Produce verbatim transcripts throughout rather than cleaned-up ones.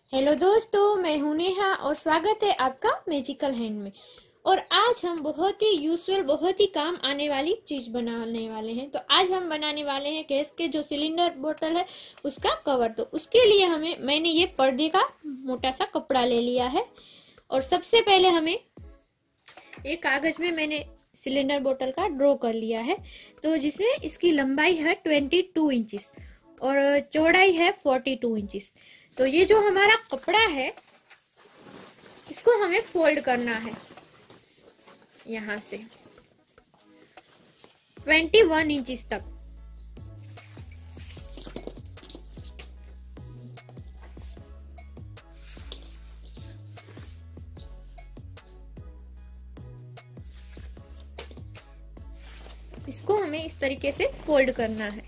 Hello दोस्तों, मैं हूं नेहा और स्वागत है आपका मैजिकल हैंड में। और आज हम बहुत ही यूजुअल, बहुत ही काम आने वाली चीज बनाने वाले हैं। तो आज हम बनाने वाले हैं गैस के जो सिलेंडर बोतल है उसका कवर। तो उसके लिए हमें मैंने ये पर्दे का मोटा सा कपड़ा ले लिया है। और सबसे पहले हमें एक कागज में मैंने सिलेंडर बोतल का ड्रॉ कर लिया है, तो जिसमें इसकी लंबाई है ट्वेंटी टू इंचिस और चौड़ाई है फोर्टी टू इंचिस। तो ये जो हमारा कपड़ा है इसको हमें फोल्ड करना है यहां से ट्वेंटी वन इंचिस तक। इसको हमें इस तरीके से फोल्ड करना है।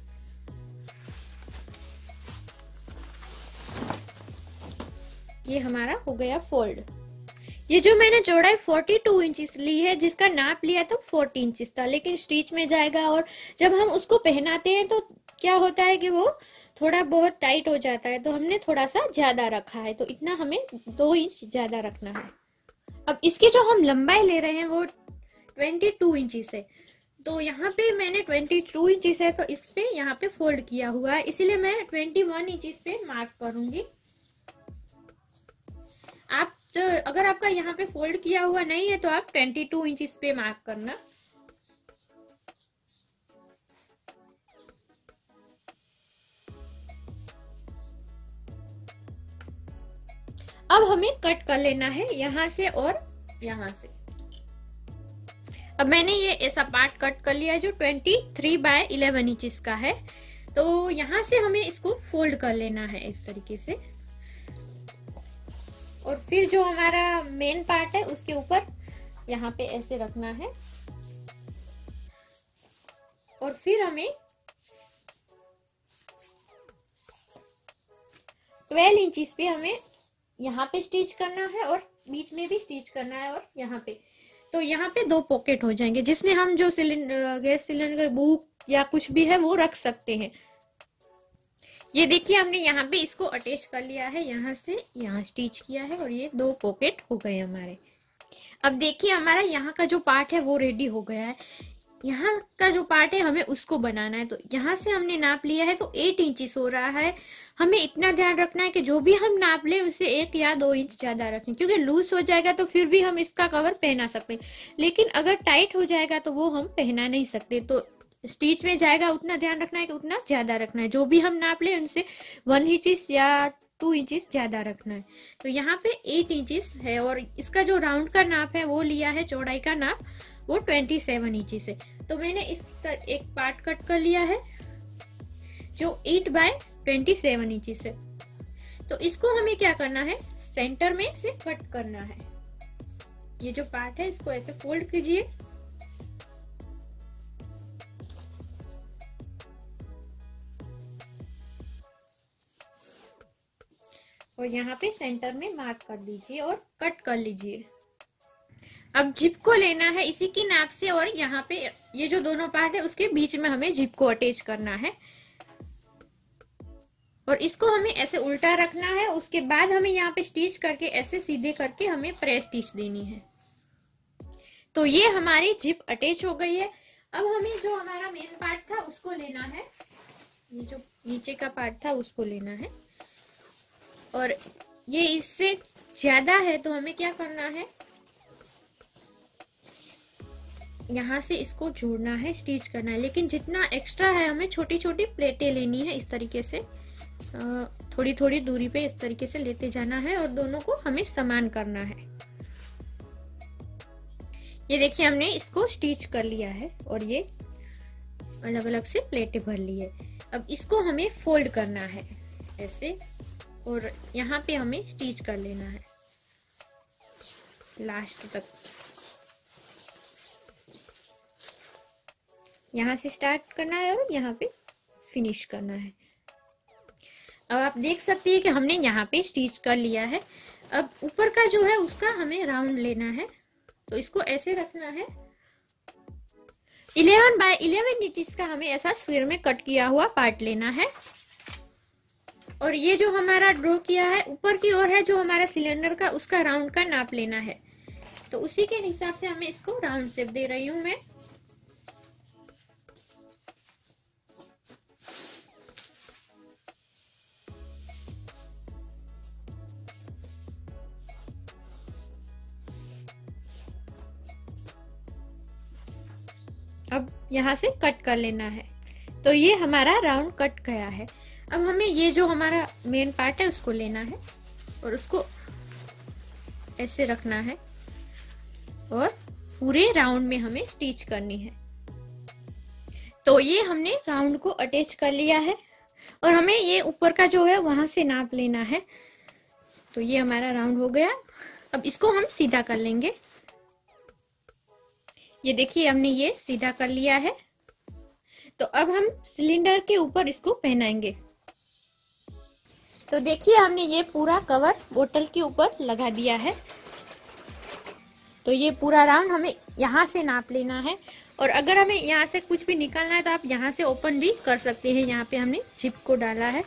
ये हमारा हो गया फोल्ड। ये जो मैंने चौड़ाई फोर्टी टू इंचिस ली है, जिसका नाप लिया तो फोर्टी इंचिस था, लेकिन स्टिच में जाएगा और जब हम उसको पहनाते हैं तो क्या होता है कि वो थोड़ा बहुत टाइट हो जाता है, तो हमने थोड़ा सा ज्यादा रखा है। तो इतना हमें दो इंच ज्यादा रखना है। अब इसकी जो हम लंबाई ले रहे हैं वो ट्वेंटी टू इंचिस है। तो यहाँ पे मैंने ट्वेंटी टू इंचिस है, तो इस पे यहाँ पे फोल्ड किया हुआ है, इसीलिए मैं ट्वेंटी वन इंचिस पे मार्क करूंगी। आप तो अगर आपका यहाँ पे फोल्ड किया हुआ नहीं है तो आप ट्वेंटी टू इंचिस पे मार्क करना। अब हमें कट कर लेना है यहाँ से और यहाँ से। अब मैंने ये ऐसा पार्ट कट कर लिया है जो twenty three by eleven inches का है। तो यहाँ से हमें इसको फोल्ड कर लेना है इस तरीके से, और फिर जो हमारा मेन पार्ट है उसके ऊपर यहाँ पे ऐसे रखना है। और फिर हमें ट्वेल्व इंचिस पे हमें यहाँ पे स्टिच करना है और बीच में भी स्टिच करना है और यहाँ पे। तो यहाँ पे दो पॉकेट हो जाएंगे जिसमें हम जो सिलेंडर गैस सिलेंडर बुक या कुछ भी है वो रख सकते हैं। ये देखिए हमने यहाँ पे इसको अटैच कर लिया है, यहाँ से यहाँ स्टिच किया है और ये दो पॉकेट हो गए हमारे। अब देखिए हमारा यहाँ का जो पार्ट है वो रेडी हो गया है। यहाँ का जो पार्ट है हमें उसको बनाना है। तो यहाँ से हमने नाप लिया है तो एट इंचिस हो रहा है। हमें इतना ध्यान रखना है कि जो भी हम नाप ले उससे एक या दो इंच ज्यादा रखें, क्योंकि लूज हो जाएगा तो फिर भी हम इसका कवर पहना सकते हैं, लेकिन अगर टाइट हो जाएगा तो वो हम पहना नहीं सकते। तो स्टिच में जाएगा उतना ध्यान रखना है कि उतना ज्यादा रखना है। जो भी हम नाप ले उनसे वन इंचिस या टू इंचिस ज्यादा रखना है। तो यहाँ पे एट इंचिस है और इसका जो राउंड का नाप है वो लिया है, चौड़ाई का नाप वो ट्वेंटी सेवन इंचिस है। तो मैंने इस तर एक पार्ट कट कर लिया है जो eight by twenty seven inches है। तो इसको हमें क्या करना है, सेंटर में से कट करना है। ये जो पार्ट है इसको ऐसे फोल्ड कीजिए और यहाँ पे सेंटर में मार्क कर दीजिए और कट कर लीजिए। अब जिप को लेना है इसी की नाप से और यहाँ पे ये जो दोनों पार्ट है उसके बीच में हमें जिप को अटैच करना है और इसको हमें ऐसे उल्टा रखना है। उसके बाद हमें यहाँ पे स्टिच करके ऐसे सीधे करके हमें प्रेस स्टिच देनी है। तो ये हमारी जिप अटैच हो गई है। अब हमें जो हमारा मेन पार्ट था उसको लेना है, ये जो नीचे का पार्ट था उसको लेना है और ये इससे ज्यादा है तो हमें क्या करना है, यहाँ से इसको जोड़ना है, स्टिच करना है। लेकिन जितना एक्स्ट्रा है हमें छोटी छोटी प्लेटें लेनी है, इस तरीके से थोड़ी थोड़ी दूरी पे इस तरीके से लेते जाना है और दोनों को हमें समान करना है। ये देखिए हमने इसको स्टिच कर लिया है और ये अलग अलग से प्लेटें भर ली है। अब इसको हमें फोल्ड करना है ऐसे और यहाँ पे हमें स्टिच कर लेना है लास्ट तक। यहाँ से स्टार्ट करना है और यहाँ पे फिनिश करना है। अब आप देख सकते हैं कि हमने यहाँ पे स्टिच कर लिया है। अब ऊपर का जो है उसका हमें राउंड लेना है, तो इसको ऐसे रखना है। इलेवन बाय इलेवन इंचेस का हमें ऐसा सिर में कट किया हुआ पार्ट लेना है और ये जो हमारा ड्रॉ किया है ऊपर की ओर है जो हमारा सिलेंडर का, उसका राउंड का नाप लेना है। तो उसी के हिसाब से हमें इसको राउंड शेप दे रही हूं मैं। अब यहाँ से कट कर लेना है। तो ये हमारा राउंड कट गया है। अब हमें ये जो हमारा मेन पार्ट है उसको लेना है और उसको ऐसे रखना है और पूरे राउंड में हमें स्टिच करनी है। तो ये हमने राउंड को अटैच कर लिया है और हमें ये ऊपर का जो है वहां से नाप लेना है। तो ये हमारा राउंड हो गया। अब इसको हम सीधा कर लेंगे। ये देखिए हमने ये सीधा कर लिया है। तो अब हम सिलेंडर के ऊपर इसको पहनाएंगे। तो देखिए हमने ये पूरा कवर बोतल के ऊपर लगा दिया है। तो ये पूरा राउंड हमें यहाँ से नाप लेना है और अगर हमें यहाँ से कुछ भी निकालना है तो आप यहाँ से ओपन भी कर सकते हैं। यहाँ पे हमने जिप को डाला है।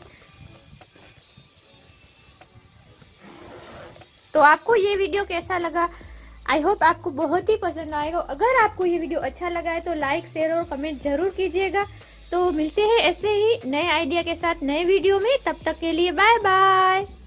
तो आपको ये वीडियो कैसा लगा? आई होप आपको बहुत ही पसंद आएगा। अगर आपको ये वीडियो अच्छा लगा है तो लाइक, शेयर और कमेंट जरूर कीजिएगा। तो मिलते हैं ऐसे ही नए आइडिया के साथ नए वीडियो में। तब तक के लिए बाय बाय।